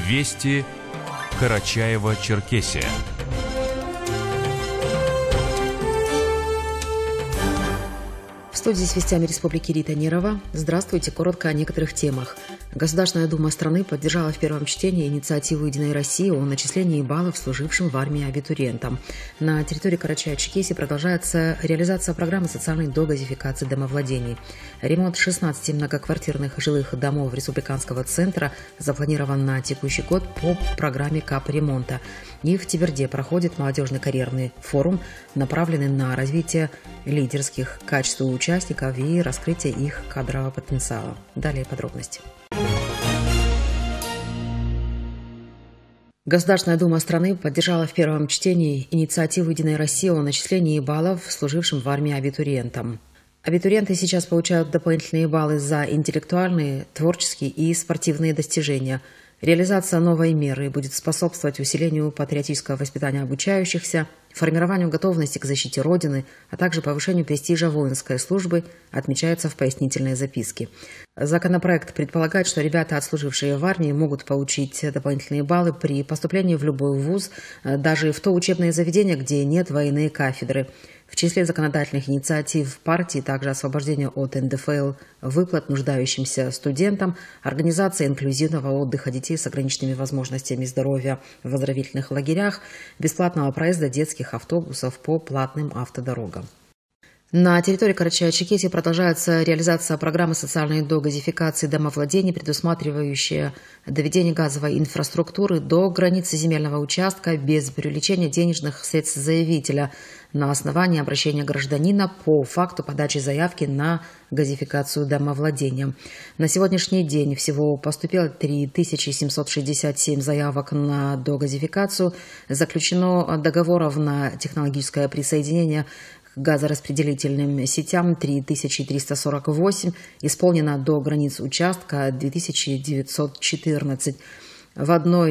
Вести Карачаево-Черкесия. В студии с вестями Республики Рита Нерова. Здравствуйте. Коротко о некоторых темах. Государственная дума страны поддержала в первом чтении инициативу «Единой России» о начислении баллов служившим в армии абитуриентам. На территории Карачаево-Черкесии продолжается реализация программы социальной догазификации домовладений. Ремонт 16 многоквартирных жилых домов республиканского центра запланирован на текущий год по программе капремонта. И в Тиберде проходит молодежный карьерный форум, направленный на развитие лидерских качеств участников и раскрытие их кадрового потенциала. Далее подробности. Государственная дума страны поддержала в первом чтении инициативу «Единой России» о начислении баллов служившим в армии абитуриентам. Абитуриенты сейчас получают дополнительные баллы за интеллектуальные, творческие и спортивные достижения. Реализация новой меры будет способствовать усилению патриотического воспитания обучающихся, формированию готовности к защите Родины, а также повышению престижа воинской службы, отмечается в пояснительной записке. Законопроект предполагает, что ребята, отслужившие в армии, могут получить дополнительные баллы при поступлении в любой вуз, даже в то учебное заведение, где нет военной кафедры. В числе законодательных инициатив партии также освобождение от НДФЛ выплат нуждающимся студентам, организация инклюзивного отдыха детей с ограниченными возможностями здоровья в оздоровительных лагерях, бесплатного проезда детских автобусов по платным автодорогам. На территории Карачаево-Черкесии продолжается реализация программы социальной догазификации домовладений, предусматривающая доведение газовой инфраструктуры до границы земельного участка без привлечения денежных средств заявителя на основании обращения гражданина по факту подачи заявки на газификацию домовладения. На сегодняшний день всего поступило 3767 заявок на догазификацию, заключено договоров на технологическое присоединение к газораспределительным сетям 3348, исполнено до границ участка 2914. В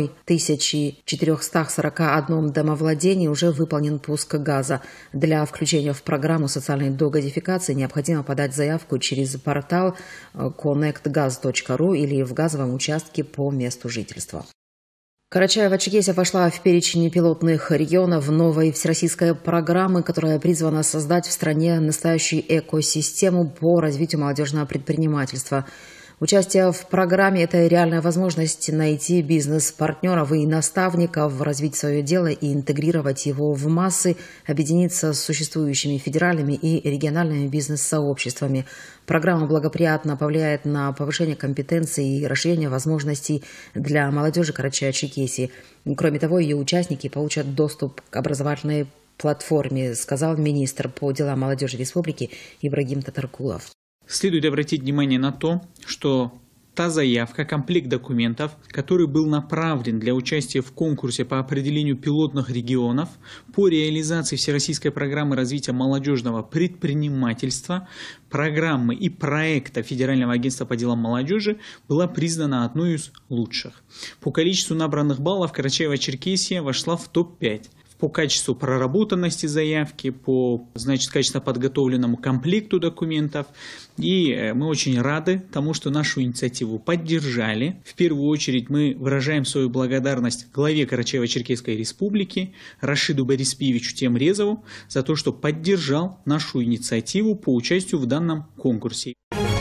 1441 домовладении уже выполнен пуск газа. Для включения в программу социальной догазификации необходимо подать заявку через портал connectgaz.ru или в газовом участке по месту жительства. Карачаево-Черкесия вошла в перечень пилотных регионов новой всероссийской программы, которая призвана создать в стране настоящую экосистему по развитию молодежного предпринимательства. Участие в программе – это реальная возможность найти бизнес-партнеров и наставников, развить свое дело и интегрировать его в массы, объединиться с существующими федеральными и региональными бизнес-сообществами. Программа благоприятно повлияет на повышение компетенций и расширение возможностей для молодежи Карачаево-Черкесии. Кроме того, ее участники получат доступ к образовательной платформе, сказал министр по делам молодежи республики Ибрагим Татаркулов. Следует обратить внимание на то, что та заявка, комплект документов, который был направлен для участия в конкурсе по определению пилотных регионов по реализации Всероссийской программы развития молодежного предпринимательства, программы и проекта Федерального агентства по делам молодежи, была признана одной из лучших. По количеству набранных баллов Карачаево-Черкесия вошла в топ-5. По качеству проработанности заявки, по, качественно подготовленному комплекту документов. И мы очень рады тому, что нашу инициативу поддержали. В первую очередь мы выражаем свою благодарность главе Карачаево-Черкесской республики Рашиду Бориспиевичу Темрезову за то, что поддержал нашу инициативу по участию в данном конкурсе.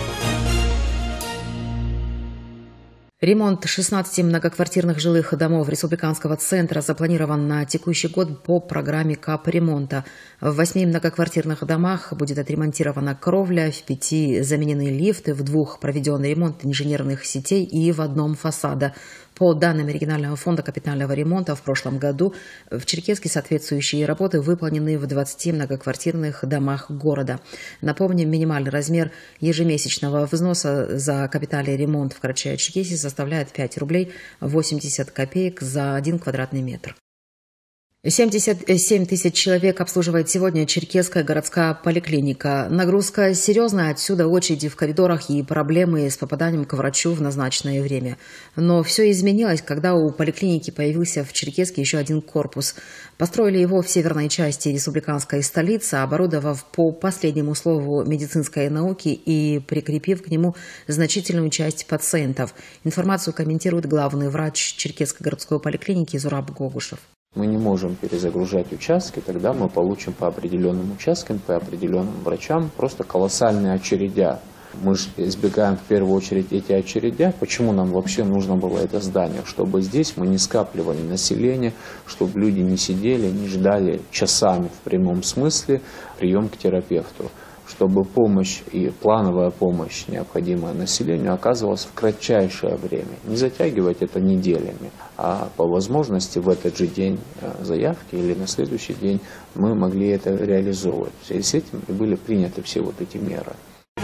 Ремонт 16 многоквартирных жилых домов республиканского центра запланирован на текущий год по программе капремонта. В 8 многоквартирных домах будет отремонтирована кровля, в 5 заменены лифты, в 2 проведен ремонт инженерных сетей и в 1 фасада. По данным регионального фонда капитального ремонта, в прошлом году в Черкеске соответствующие работы выполнены в 20 многоквартирных домах города. Напомним, минимальный размер ежемесячного взноса за капитальный ремонт в Карачаево-Черкесии составляет 5 рублей 80 копеек за 1 квадратный метр. 77 тысяч человек обслуживает сегодня Черкесская городская поликлиника. Нагрузка серьезная, отсюда очереди в коридорах и проблемы с попаданием к врачу в назначенное время. Но все изменилось, когда у поликлиники появился в Черкесске еще один корпус. Построили его в северной части республиканской столицы, оборудовав по последнему слову медицинской науки и прикрепив к нему значительную часть пациентов. Информацию комментирует главный врач Черкесской городской поликлиники Зураб Гогушев. Мы не можем перезагружать участки, тогда мы получим по определенным участкам, по определенным врачам просто колоссальные очередя. Мы же избегаем в первую очередь эти очередя. Почему нам вообще нужно было это здание? Чтобы здесь мы не скапливали население, чтобы люди не сидели, не ждали часами в прямом смысле прием к терапевту. Чтобы помощь и плановая помощь, необходимая населению, оказывалась в кратчайшее время. Не затягивать это неделями, а по возможности в этот же день заявки или на следующий день мы могли это реализовывать. В связи с этим и были приняты все вот эти меры.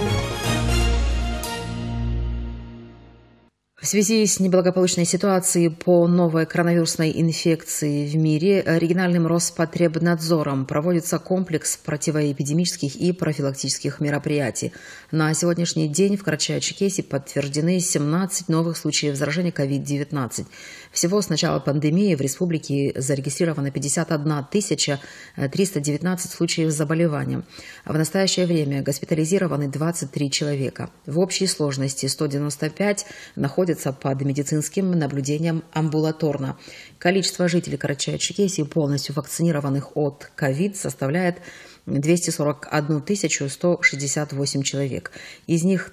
В связи с неблагополучной ситуацией по новой коронавирусной инфекции в мире региональным Роспотребнадзором проводится комплекс противоэпидемических и профилактических мероприятий. На сегодняшний день в Карачаево-Черкесии подтверждены 17 новых случаев заражения COVID-19. Всего с начала пандемии в республике зарегистрировано 51 319 случаев заболевания. В настоящее время госпитализированы 23 человека. В общей сложности 195 находятся под медицинским наблюдением амбулаторно. Количество жителей Карачаево-Черкесии, полностью вакцинированных от ковид, составляет 241 168 человек. Из них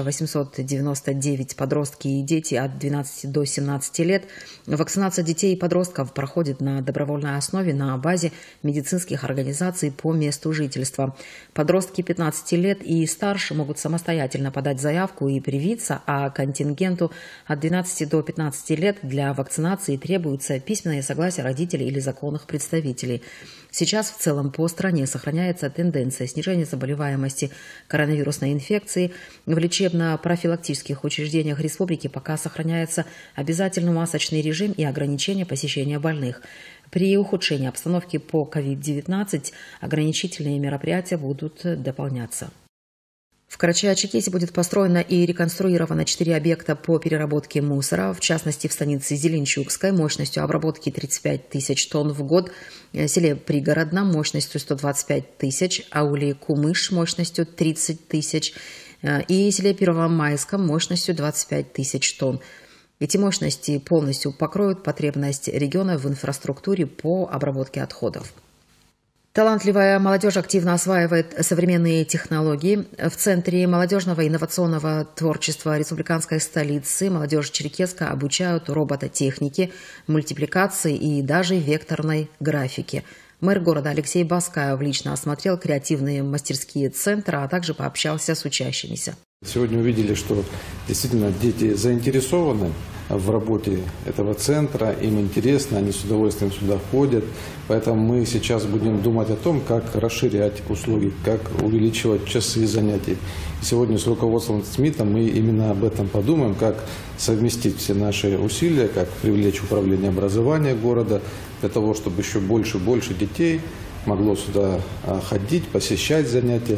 1899 подростки и дети от 12 до 17 лет. Вакцинация детей и подростков проходит на добровольной основе на базе медицинских организаций по месту жительства. Подростки 15 лет и старше могут самостоятельно подать заявку и привиться, а контингенту от 12 до 15 лет для вакцинации требуется письменное согласие родителей или законных представителей. Сейчас в целом по стране сохраняется тенденция снижения заболеваемости коронавирусной инфекцией. В лечебно-профилактических учреждениях республики пока сохраняется обязательный масочный режим и ограничение посещения больных. При ухудшении обстановки по COVID-19 ограничительные мероприятия будут дополняться. В Карачаево-Черкесии будет построено и реконструировано 4 объекта по переработке мусора, в частности в станице Зеленчукской мощностью обработки 35 тысяч тонн в год, селе Пригородном мощностью 125 тысяч, ауле Кумыш мощностью 30 тысяч и селе Первомайском мощностью 25 тысяч тонн. Эти мощности полностью покроют потребность региона в инфраструктуре по обработке отходов. Талантливая молодежь активно осваивает современные технологии. В Центре молодежного инновационного творчества республиканской столицы молодежь Черкесска обучают робототехнике, мультипликации и даже векторной графике. Мэр города Алексей Баскаев лично осмотрел креативные мастерские центра, а также пообщался с учащимися. Сегодня увидели, что действительно дети заинтересованы в работе этого центра, им интересно, они с удовольствием сюда ходят. Поэтому мы сейчас будем думать о том, как расширять услуги, как увеличивать часы занятий. И сегодня с руководством СМИТа мы именно об этом подумаем, как совместить все наши усилия, как привлечь управление образования города, для того, чтобы еще больше и больше детей могло сюда ходить, посещать занятия.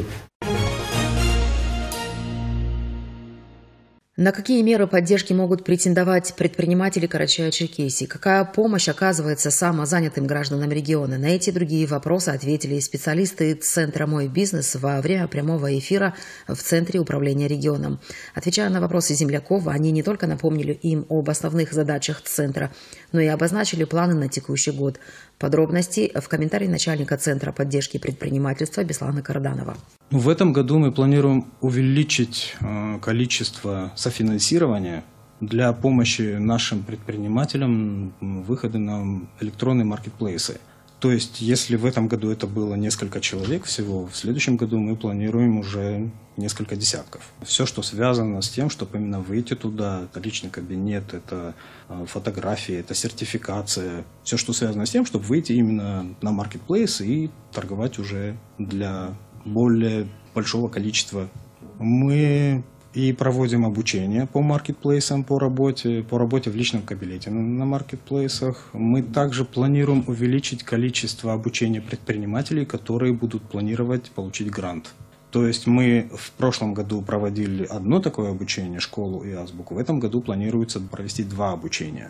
На какие меры поддержки могут претендовать предприниматели Карачаево-Черкесии? Какая помощь оказывается самозанятым гражданам региона? На эти и другие вопросы ответили специалисты Центра «Мой бизнес» во время прямого эфира в Центре управления регионом. Отвечая на вопросы земляков, они не только напомнили им об основных задачах Центра, но и обозначили планы на текущий год. Подробности в комментарии начальника Центра поддержки предпринимательства Беслана Карданова. В этом году мы планируем увеличить количество софинансирования для помощи нашим предпринимателям выхода на электронные маркетплейсы. То есть, если в этом году это было несколько человек всего, в следующем году мы планируем уже несколько десятков. Все, что связано с тем, чтобы именно выйти туда, это личный кабинет, это фотографии, это сертификация. Все, что связано с тем, чтобы выйти именно на маркетплейс и торговать уже для более большого количества. Мы и проводим обучение по маркетплейсам, по работе в личном кабинете на маркетплейсах. Мы также планируем увеличить количество обучения предпринимателей, которые будут планировать получить грант. То есть мы в прошлом году проводили одно такое обучение, школу и азбуку. В этом году планируется провести 2 обучения.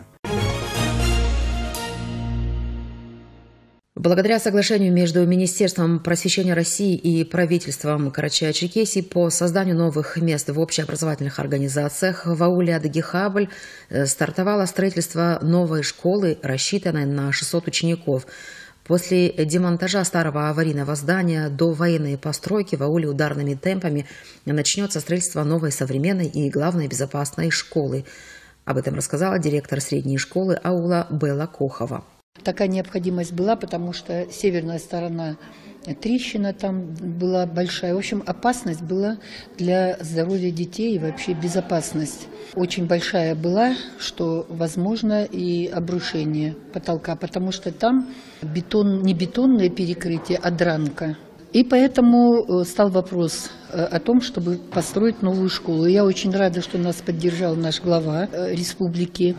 Благодаря соглашению между Министерством просвещения России и правительством Карачаево-Черкесии по созданию новых мест в общеобразовательных организациях в ауле Адыгихабль стартовало строительство новой школы, рассчитанной на 600 учеников. После демонтажа старого аварийного здания до военной постройки в ауле ударными темпами начнется строительство новой современной и, главной, безопасной школы. Об этом рассказала директор средней школы аула Белла Кохова. Такая необходимость была, потому что северная сторона трещина там была большая. В общем, опасность была для здоровья детей и вообще безопасность. Очень большая была, что возможно и обрушение потолка, потому что там не бетонное перекрытие, а дранка. И поэтому стал вопрос о том, чтобы построить новую школу. Я очень рада, что нас поддержал наш глава республики.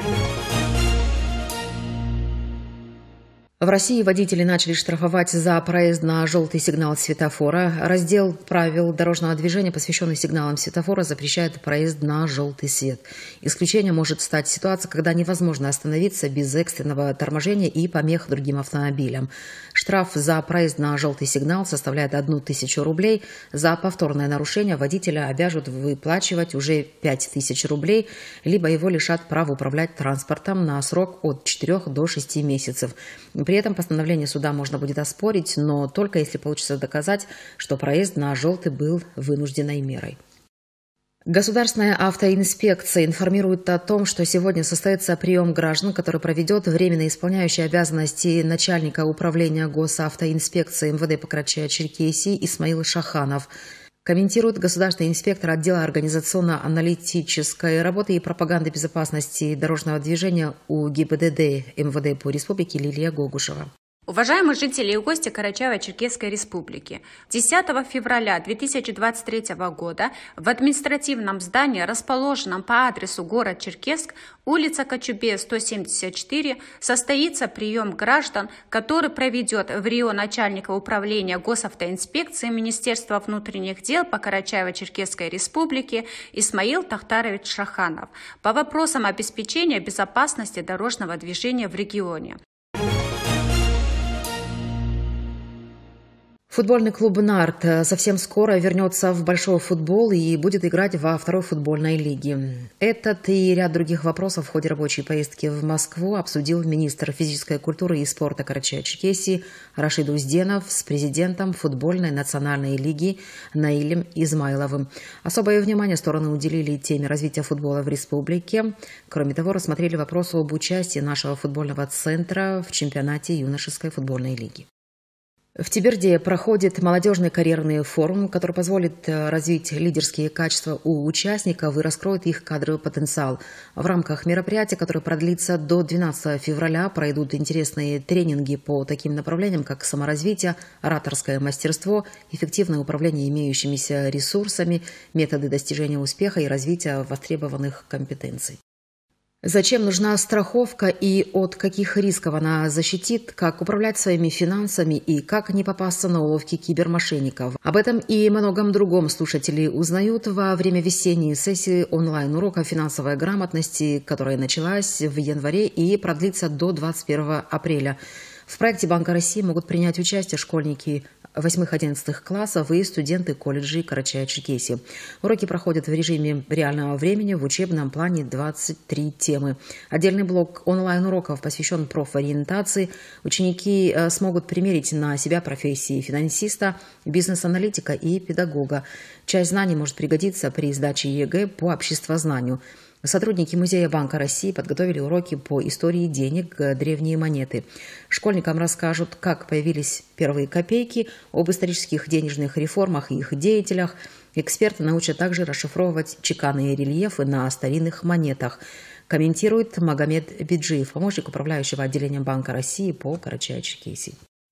В России водители начали штрафовать за проезд на желтый сигнал светофора. Раздел правил дорожного движения, посвященный сигналам светофора, запрещает проезд на желтый свет. Исключением может стать ситуация, когда невозможно остановиться без экстренного торможения и помех другим автомобилям. Штраф за проезд на желтый сигнал составляет 1000 рублей. За повторное нарушение водителя обяжут выплачивать уже 5000 рублей, либо его лишат права управлять транспортом на срок от 4 до 6 месяцев. При этом постановление суда можно будет оспорить, но только если получится доказать, что проезд на желтый был вынужденной мерой. Государственная автоинспекция информирует о том, что сегодня состоится прием граждан, который проведет временно исполняющий обязанности начальника управления госавтоинспекции МВД по Карачаево-Черкесии Исмаил Шаханов. Комментирует государственный инспектор отдела организационно-аналитической работы и пропаганды безопасности дорожного движения у ГИБДД МВД по республике Лилия Гогушева. Уважаемые жители и гости Карачаево-Черкесской республики, 10 февраля 2023 года в административном здании, расположенном по адресу город Черкесск, улица Кочубея, 174, состоится прием граждан, который проведет в РИО начальника управления госавтоинспекции Министерства внутренних дел по Карачаево-Черкесской республике Исмаил Тахтарович Шаханов по вопросам обеспечения безопасности дорожного движения в регионе. Футбольный клуб «Нарт» совсем скоро вернется в большой футбол и будет играть во второй футбольной лиге. Этот и ряд других вопросов в ходе рабочей поездки в Москву обсудил министр физической культуры и спорта Карачаево-Черкесии Рашид Узденов с президентом футбольной национальной лиги Наилем Измайловым. Особое внимание стороны уделили теме развития футбола в республике. Кроме того, рассмотрели вопрос об участии нашего футбольного центра в чемпионате юношеской футбольной лиги. В Теберде проходит молодежный карьерный форум, который позволит развить лидерские качества у участников и раскроет их кадровый потенциал. В рамках мероприятия, которое продлится до 12 февраля, пройдут интересные тренинги по таким направлениям, как саморазвитие, ораторское мастерство, эффективное управление имеющимися ресурсами, методы достижения успеха и развития востребованных компетенций. Зачем нужна страховка и от каких рисков она защитит, как управлять своими финансами и как не попасться на уловки кибермошенников. Об этом и многом другом слушатели узнают во время весенней сессии онлайн-урока финансовой грамотности, которая началась в январе и продлится до 21 апреля. В проекте Банка России могут принять участие школьники 8-11 классов и студенты колледжей Карачаево-Черкесии. Уроки проходят в режиме реального времени, в учебном плане 23 темы. Отдельный блок онлайн-уроков посвящен профориентации. Ученики смогут примерить на себя профессии финансиста, бизнес-аналитика и педагога. Часть знаний может пригодиться при сдаче ЕГЭ по обществознанию. Сотрудники Музея Банка России подготовили уроки по истории денег, древние монеты. Школьникам расскажут, как появились первые копейки, об исторических денежных реформах и их деятелях. Эксперты научат также расшифровывать чеканные рельефы на старинных монетах. Комментирует Магомед Биджиев, помощник управляющего отделением Банка России по Карачаево-Черкесии.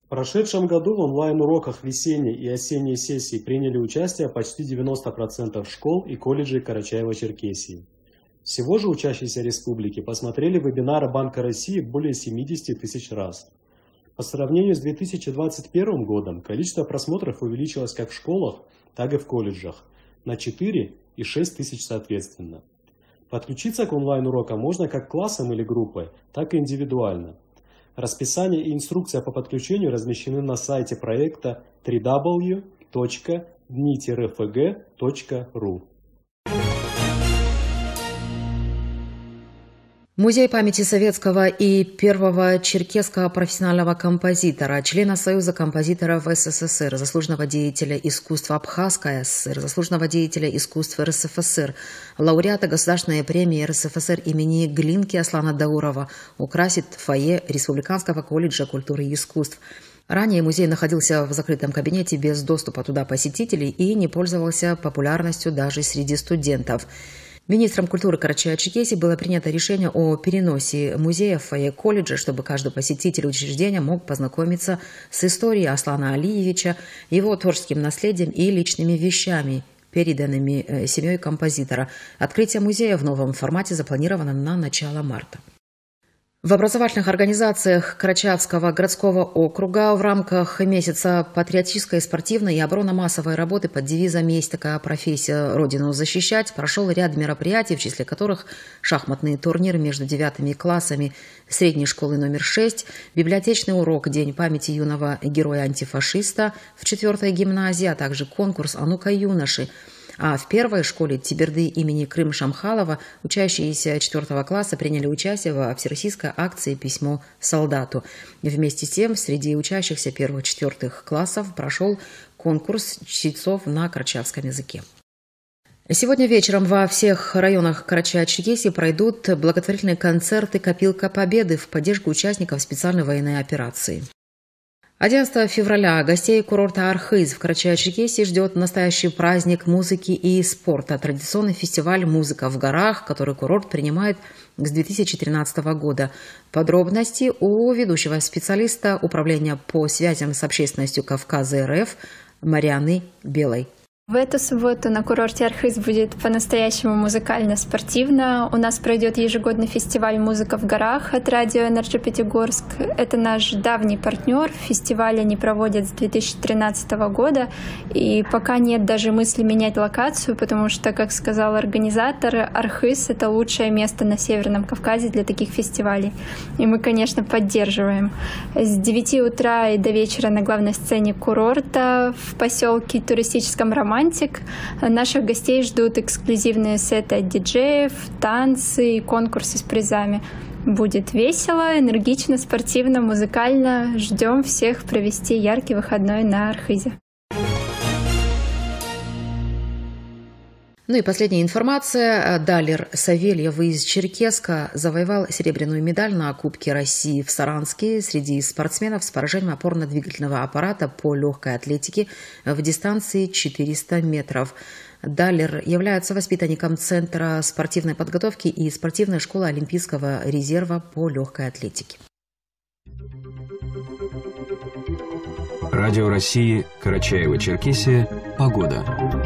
В прошедшем году в онлайн-уроках весенней и осенней сессии приняли участие почти 90% школ и колледжей Карачаево-Черкесии. Всего же учащиеся республики посмотрели вебинары Банка России более 70 тысяч раз. По сравнению с 2021 годом количество просмотров увеличилось как в школах, так и в колледжах на 4 и 6 тысяч соответственно. Подключиться к онлайн-урокам можно как классом или группой, так и индивидуально. Расписание и инструкция по подключению размещены на сайте проекта www.dni-fg.ru. Музей памяти советского и первого черкесского профессионального композитора, члена Союза композиторов СССР, заслуженного деятеля искусства Абхазской ССР, заслуженного деятеля искусства РСФСР, лауреата Государственной премии РСФСР имени Глинки Аслана Даурова украсит фойе Республиканского колледжа культуры и искусств. Ранее музей находился в закрытом кабинете без доступа туда посетителей и не пользовался популярностью даже среди студентов. Министром культуры Карачаево-Черкесии было принято решение о переносе музея в фойе колледжа, чтобы каждый посетитель учреждения мог познакомиться с историей Аслана Алиевича, его творческим наследием и личными вещами, переданными семьей композитора. Открытие музея в новом формате запланировано на начало марта. В образовательных организациях Карачаевского городского округа в рамках месяца патриотической, спортивной и оборонно-массовой работы под девизом «Есть такая профессия – Родину защищать» прошел ряд мероприятий, в числе которых шахматный турнир между 9 классами средней школы номер 6, библиотечный урок «День памяти юного героя-антифашиста» в 4-й гимназии, а также конкурс «А ну-ка, юноши». А в первой школе Тиберды имени Крым-Шамхалова учащиеся 4 класса приняли участие во всероссийской акции «Письмо солдату». Вместе с тем, среди учащихся 1-4 классов прошел конкурс чтецов на карачаевском языке. Сегодня вечером во всех районах Карачаево-Черкесии пройдут благотворительные концерты «Копилка Победы» в поддержку участников специальной военной операции. 11 февраля гостей курорта Архыз в Карачаево-Черкесии ждет настоящий праздник музыки и спорта, традиционный фестиваль «Музыка в горах», который курорт принимает с 2013 года. Подробности у ведущего специалиста Управления по связям с общественностью Кавказа РФ Марианы Белой. В эту субботу на курорте Архыз будет по-настоящему музыкально-спортивно. У нас пройдет ежегодный фестиваль «Музыка в горах» от радио «Энерджи Пятигорск». Это наш давний партнер. Фестиваль они проводят с 2013 года. И пока нет даже мысли менять локацию, потому что, как сказал организатор, Архыз — это лучшее место на Северном Кавказе для таких фестивалей. И мы, конечно, поддерживаем. С 9 утра и до вечера на главной сцене курорта в поселке туристическом Романтик наших гостей ждут эксклюзивные сеты от диджеев, танцы и конкурсы с призами. Будет весело, энергично, спортивно, музыкально. Ждем всех провести яркий выходной на Архызе. Ну и последняя информация. Далер Савельев из Черкесска завоевал серебряную медаль на Кубке России в Саранске среди спортсменов с поражением опорно-двигательного аппарата по легкой атлетике в дистанции 400 метров. Далер является воспитанником Центра спортивной подготовки и спортивной школы Олимпийского резерва по легкой атлетике. Радио России, Карачаево-Черкесия. Погода.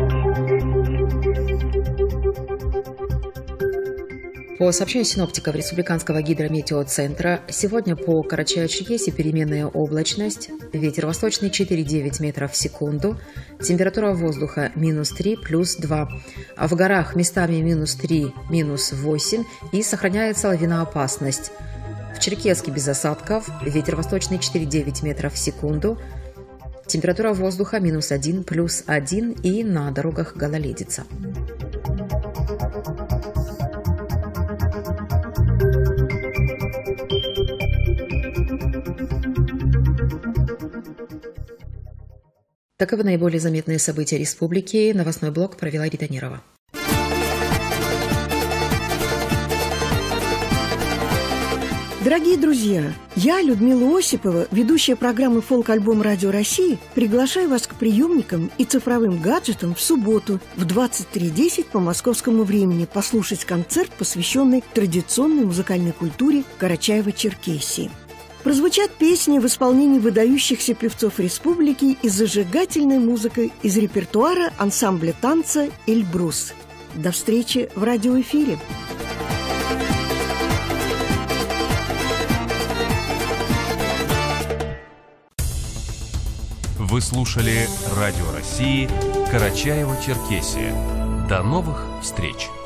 По сообщению синоптиков Республиканского гидрометеоцентра, сегодня по Карачаево-Черкесии переменная облачность, ветер восточный 4,9 метров в секунду, температура воздуха -3, +2, а в горах местами -3, -8 и сохраняется лавиноопасность. В Черкесске без осадков, ветер восточный 4,9 метров в секунду, температура воздуха -1, +1 и на дорогах гололедица. Таковы наиболее заметные события республики. Новостной блок провела Рита Нерова. Дорогие друзья, я, Людмила Осипова, ведущая программы «Фолк-альбом Радио России», приглашаю вас к приемникам и цифровым гаджетам в субботу в 23:10 по московскому времени послушать концерт, посвященный традиционной музыкальной культуре Карачаево-Черкесии. Прозвучат песни в исполнении выдающихся певцов республики и зажигательной музыкой из репертуара ансамбля танца «Эльбрус». До встречи в радиоэфире. Вы слушали Радио России «Карачаево-Черкесия». До новых встреч!